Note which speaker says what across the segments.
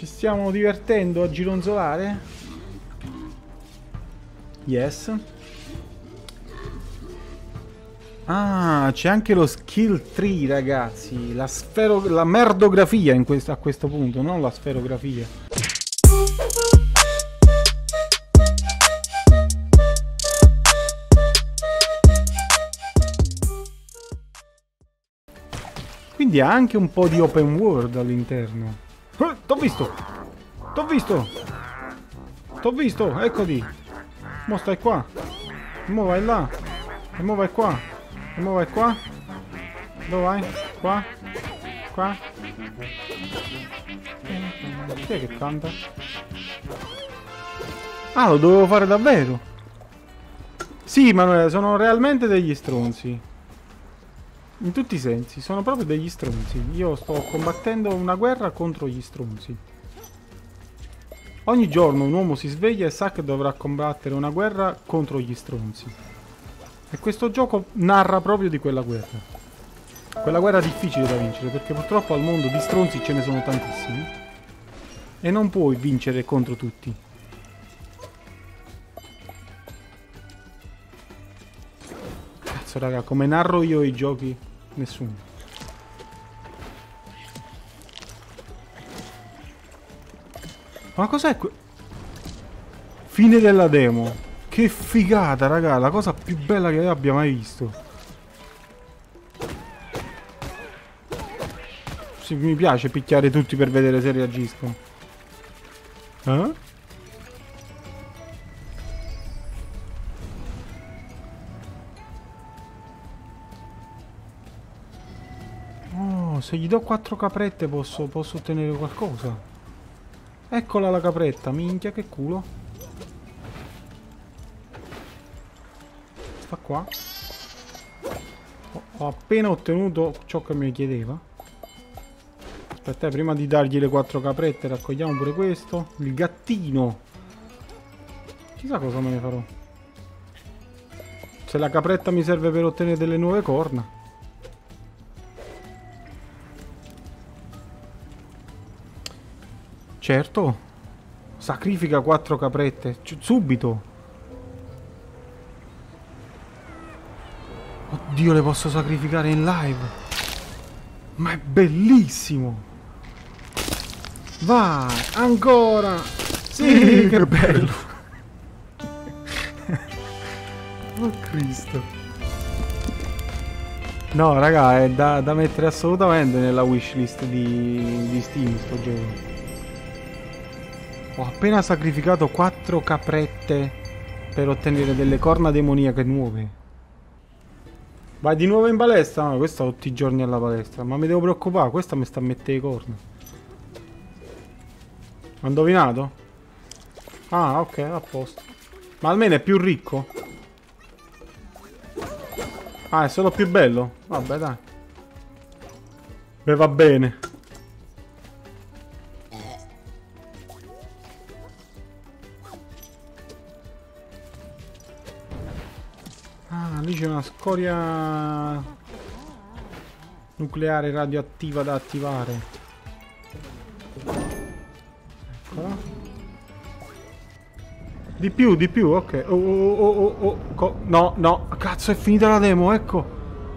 Speaker 1: Ci stiamo divertendo a gironzolare? Yes. Ah, c'è anche lo skill tree, ragazzi. La merdografia a questo punto, non la sferografia. Quindi ha anche un po' di open world all'interno. T'ho visto! T'ho visto! T'ho visto! Eccoti! Mo stai qua! E mo vai là! E mo vai qua! E mo vai qua! Dove vai? Qua? Qua? Chi è che canta? Ah, lo dovevo fare davvero! Sì, Manuele, sono realmente degli stronzi. In tutti i sensi, sono proprio degli stronzi. Io sto combattendo una guerra contro gli stronzi. Ogni giorno un uomo si sveglia e sa che dovrà combattere una guerra contro gli stronzi. E questo gioco narra proprio di quella guerra. Quella guerra difficile da vincere, perché purtroppo al mondo di stronzi ce ne sono tantissimi. E non puoi vincere contro tutti. Cazzo raga, come narro io i giochi? Nessuno. Ma cos'è Fine della demo. Che figata, raga. La cosa più bella che abbia mai visto. Sì, mi piace picchiare tutti per vedere se reagiscono. Eh? Oh, se gli do 4 caprette posso ottenere qualcosa. Eccola la capretta, minchia che culo. Sta qua. Ho appena ottenuto ciò che mi chiedeva. Aspetta, prima di dargli le 4 caprette raccogliamo pure questo. Il gattino. Chissà cosa me ne farò. Se la capretta mi serve per ottenere delle nuove corna. Certo. Sacrifica 4 caprette. Subito. Oddio, le posso sacrificare in live. Ma è bellissimo. Vai, ancora. Sì, che bello. Oh Cristo. No, raga, è da mettere assolutamente nella wishlist di Steam sto gioco. Ho appena sacrificato 4 caprette per ottenere delle corna demoniache nuove. Vai di nuovo in palestra? No, questo ho tutti i giorni alla palestra. Ma mi devo preoccupare, questa mi sta a mettere le corna. Ho indovinato? Ah, ok, a posto. Ma almeno è più ricco? Ah, è solo più bello? Vabbè, dai. Beh, va bene. Ah, lì c'è una scoria nucleare radioattiva da attivare. Eccola. Di più, ok. No, no, cazzo, è finita la demo, ecco.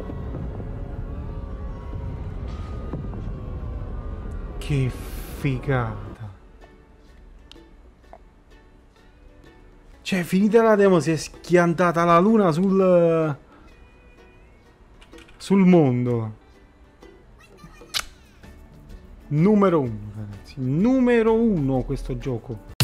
Speaker 1: Che figata. Cioè, finita la demo, si è schiantata la luna sul mondo. Numero 1, ragazzi. Numero 1 questo gioco.